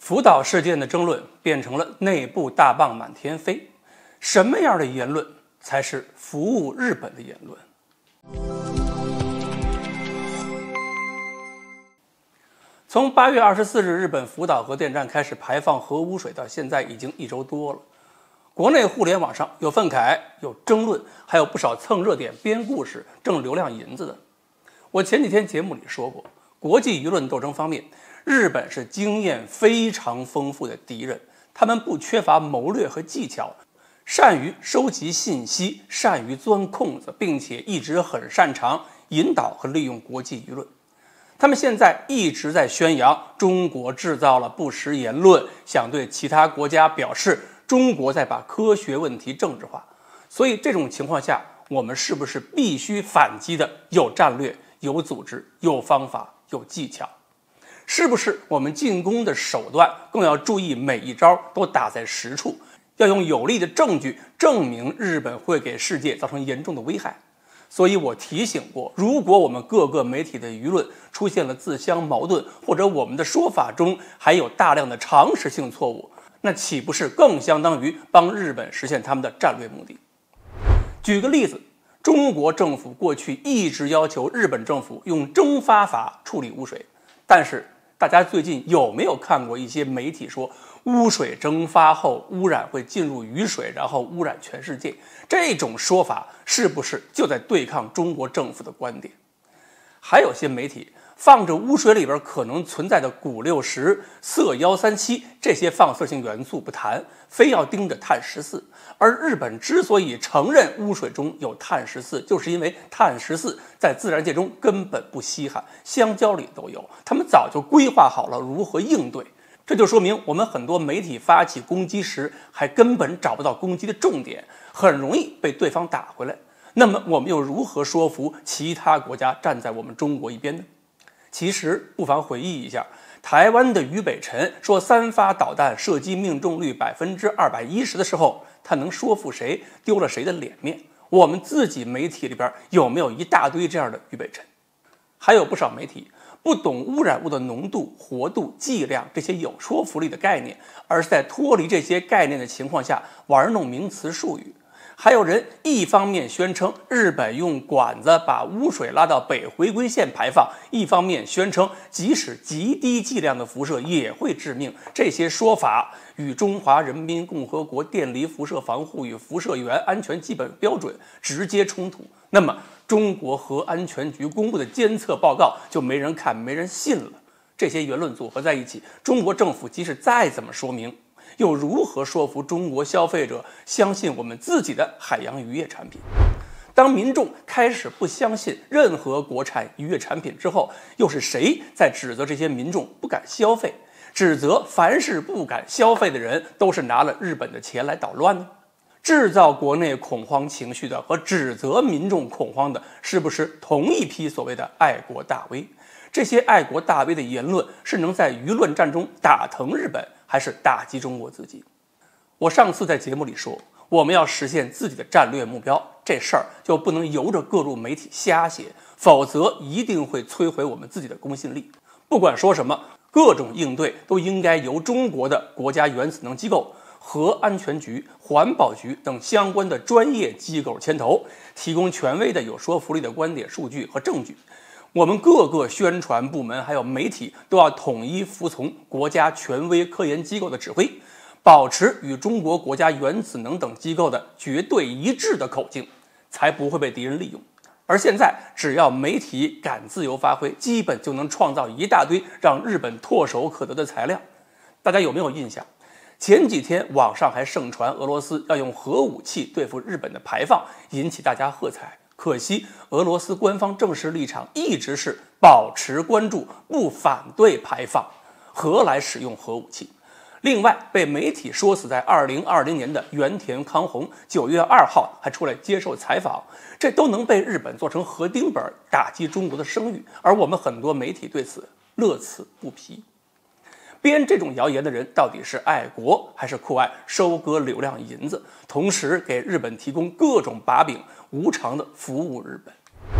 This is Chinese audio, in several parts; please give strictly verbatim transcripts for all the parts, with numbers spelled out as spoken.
福岛事件的争论变成了内部大棒满天飞，什么样的言论才是服务日本的言论？从八月二十四日日本福岛核电站开始排放核污水到现在已经一周多了，国内互联网上有愤慨，有争论，还有不少蹭热点编故事挣流量银子的。我前几天节目里说过，国际舆论斗争方面，日本是经验非常丰富的敌人，他们不缺乏谋略和技巧，善于收集信息，善于钻空子，并且一直很擅长引导和利用国际舆论。他们现在一直在宣扬中国制造了不实言论，想对其他国家表示中国在把科学问题政治化。所以这种情况下，我们是不是必须反击的有战略、有组织、有方法、有技巧？是不是我们进攻的手段更要注意每一招都打在实处，要用有力的证据证明日本会给世界造成严重的危害？所以我提醒过，如果我们各个媒体的舆论出现了自相矛盾，或者我们的说法中还有大量的常识性错误，那岂不是更相当于帮日本实现他们的战略目的？举个例子，中国政府过去一直要求日本政府用蒸发法处理污水，但是大家最近有没有看过一些媒体说污水蒸发后污染会进入雨水，然后污染全世界？这种说法是不是就在对抗中国政府的观点？还有些媒体放着污水里边可能存在的钴六十、铯一三七这些放射性元素不谈，非要盯着碳十四。而日本之所以承认污水中有碳十四，就是因为碳十四在自然界中根本不稀罕，香蕉里都有，他们早就规划好了如何应对。这就说明我们很多媒体发起攻击时，还根本找不到攻击的重点，很容易被对方打回来。那么我们又如何说服其他国家站在我们中国一边呢？其实不妨回忆一下，台湾的俞北辰说三发导弹射击命中率百分之二百一十的时候，他能说服谁，丢了谁的脸面？我们自己媒体里边有没有一大堆这样的俞北辰？还有不少媒体不懂污染物的浓度、活度、剂量这些有说服力的概念，而是在脱离这些概念的情况下玩弄名词术语。还有人一方面宣称日本用管子把污水拉到北回归线排放，一方面宣称即使极低剂量的辐射也会致命。这些说法与中华人民共和国电离辐射防护与辐射源安全基本标准直接冲突。那么中国核安全局公布的监测报告就没人看，没人信了。这些言论组合在一起，中国政府即使再怎么说明，又如何说服中国消费者相信我们自己的海洋渔业产品？当民众开始不相信任何国产渔业产品之后，又是谁在指责这些民众不敢消费？指责凡是不敢消费的人都是拿了日本的钱来捣乱呢？制造国内恐慌情绪的和指责民众恐慌的，是不是同一批所谓的爱国大 V？ 这些爱国大 V 的言论是能在舆论战中打疼日本，还是打击中国自己？我上次在节目里说，我们要实现自己的战略目标，这事儿就不能由着各路媒体瞎写，否则一定会摧毁我们自己的公信力。不管说什么，各种应对都应该由中国的国家原子能机构、核安全局、环保局等相关的专业机构牵头，提供权威的有说服力的观点、数据和证据。我们各个宣传部门还有媒体都要统一服从国家权威科研机构的指挥，保持与中国国家原子能等机构的绝对一致的口径，才不会被敌人利用。而现在只要媒体敢自由发挥，基本就能创造一大堆让日本唾手可得的材料。大家有没有印象？前几天网上还盛传俄罗斯要用核武器对付日本的排放，引起大家喝彩。可惜俄罗斯官方正式立场一直是保持关注，不反对排放，何来使用核武器？另外被媒体说死在二零二零年的原田康弘九月二号还出来接受采访，这都能被日本做成核钉本，打击中国的声誉，而我们很多媒体对此乐此不疲。编这种谣言的人到底是爱国还是酷爱收割流量银子，同时给日本提供各种把柄，无偿的服务日本？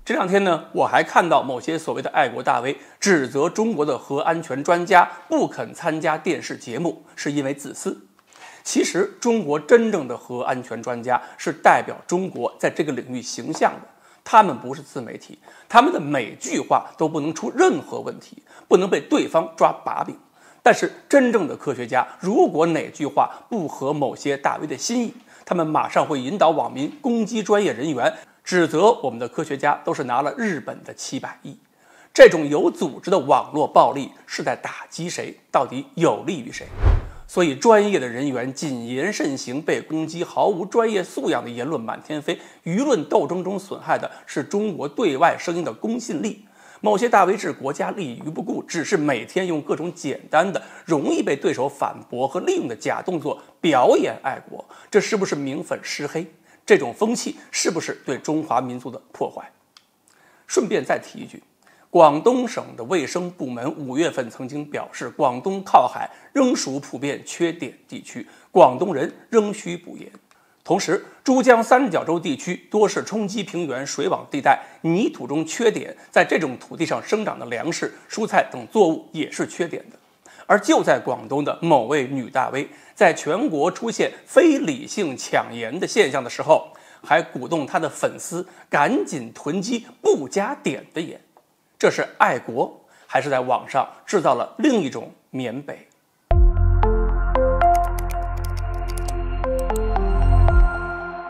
这两天呢，我还看到某些所谓的爱国大 V 指责中国的核安全专家不肯参加电视节目，是因为自私。其实，中国真正的核安全专家是代表中国在这个领域形象的，他们不是自媒体，他们的每句话都不能出任何问题，不能被对方抓把柄。但是，真正的科学家，如果哪句话不合某些大 V 的心意，他们马上会引导网民攻击专业人员，指责我们的科学家都是拿了日本的七百亿。这种有组织的网络暴力是在打击谁？到底有利于谁？所以，专业的人员谨言慎行被攻击，毫无专业素养的言论满天飞，舆论斗争中损害的是中国对外声音的公信力。某些大 V 置国家利益于不顾，只是每天用各种简单的、容易被对手反驳和利用的假动作表演爱国，这是不是明粉施黑？这种风气是不是对中华民族的破坏？顺便再提一句，广东省的卫生部门五月份曾经表示，广东靠海仍属普遍缺碘地区，广东人仍需补盐。同时，珠江三角洲地区多是冲积平原、水网地带，泥土中缺碘，在这种土地上生长的粮食、蔬菜等作物也是缺碘的。而就在广东的某位女大 V 在全国出现非理性抢盐的现象的时候，还鼓动她的粉丝赶紧囤积不加碘的盐。这是爱国，还是在网上制造了另一种缅北？